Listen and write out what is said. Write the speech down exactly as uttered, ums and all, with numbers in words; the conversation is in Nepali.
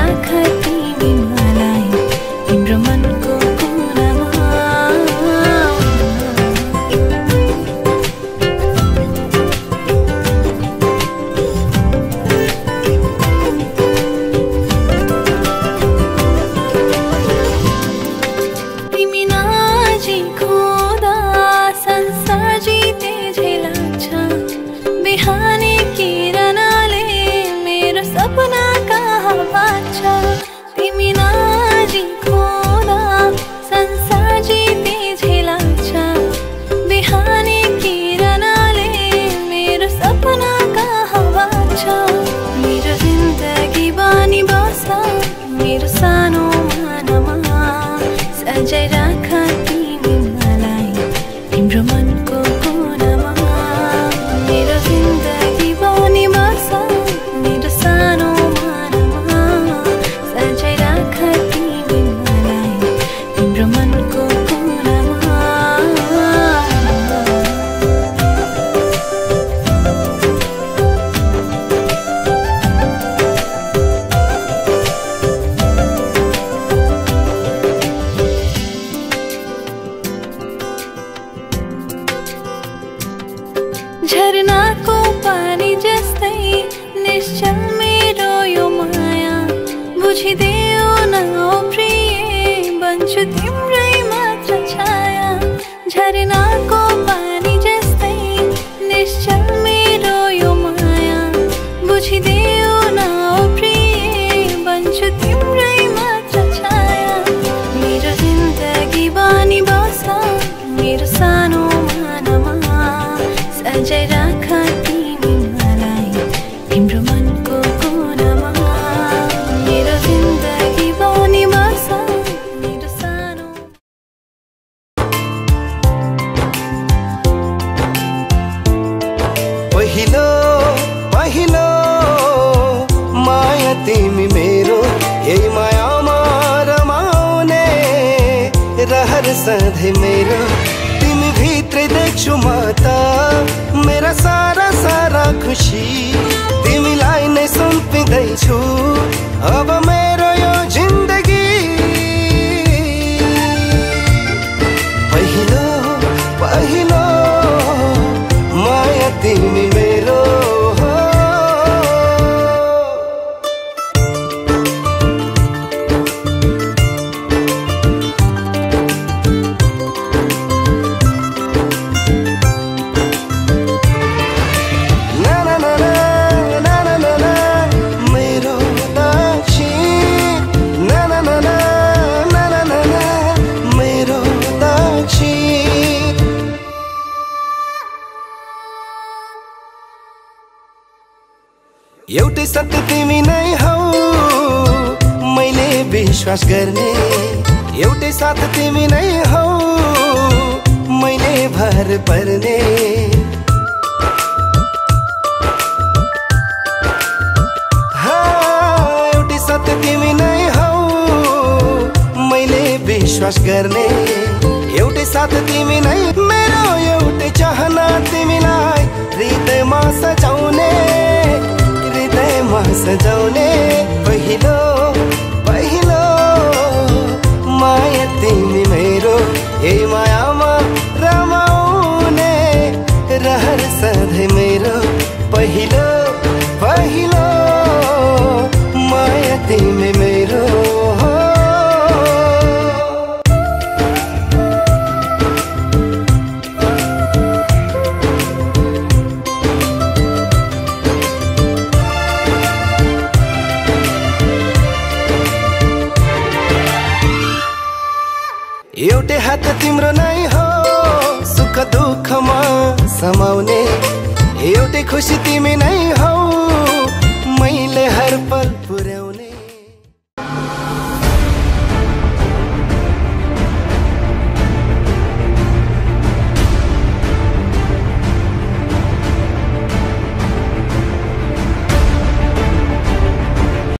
राख तिमी मलाई तिम्रो मनको कुनामा। तिमी नजिक हुँदा संसार जिते झै लाग्छ। बिहानी किरणले मेरो सपना कहाँ बाँच्छ। तिमी नजिक हुँदा संसार जिते झै लाग्छ। बिहानी किरणले मेरो सपना कहाँ बाँच्छ। मेरो जिन्दगी बानी बस मेरो सानो मनमा। सजाइ राख तिमी मलाई तिम्रो मनको कुनामा। मेरो जिन्दगी बानी बस मेरो सानो मनमा। सजाइ राख तिमी मलाई तिम्रो मनको कुनामा। झरनाको पानी जस्तै निश्चल मेरो यो माया। बुझिदेऊ न ओ प्रिय बन्छु तिम्रै मात्र छाया। झरनाको पानी जस्तै निश्चल मेरो यो माया। बुझिदेऊ न ओ प्रिय बन्छु तिम्रै मात्र छाया। मेरो जिन्दगी बानी बस मेरो सानो मनमा। सजाइ राख तिमी मलाई तिम्रो मनको कुनामा। मेरो जिन्दगी बानी बस मेरो सानो। पहिलो पहिलो माया तिमी मेरो यही मायामा रमाउने रहर सधैँ मेरो। तिमी भित्रै देख्छु म त मेरा सारा सारा खुसी। तिमीलाई नै सुम्पिँदैछु अब मेरो यो जिन्दगी। पहिलो पहिलो माया तिमी मेरो हो। एउटै सत्य तिमी नै हौ मैले विश्वास गर्ने। एउटै साथ तिमी नै हौ मैले भर पर्ने। एउटै सत्य तिमी नै हौ मैले विश्वास गर्ने। एउटै साथ तिमी नै मेरो एउटै चाहना तिमीलाई हृदयमा सजाउने हृदयमा सजाउने। पहिलो पहिलो माया तिमी मेरो यही मायामा रमाउने रहर सधैँ मेरो। पहिलो पहिलो माया तिमी मेरो हो। एउटै हात तिम्रो नै हो सुख दुःखमा समाउने। एउटै खुसी तिमी नै हौ मैले हर पल पुर्याउने।